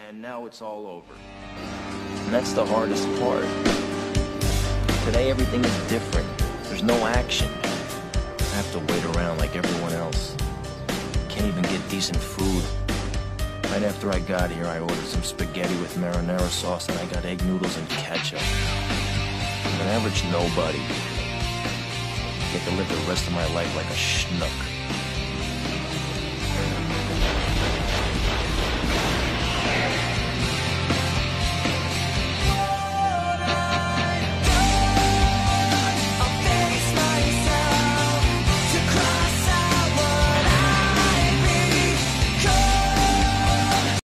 And now it's all over. And that's the hardest part. Today everything is different. There's no action. I have to wait around like everyone else. Can't even get decent food. Right after I got here, I ordered some spaghetti with marinara sauce, and I got egg noodles and ketchup. I'm an average nobody. Get to live the rest of my life like a schnook.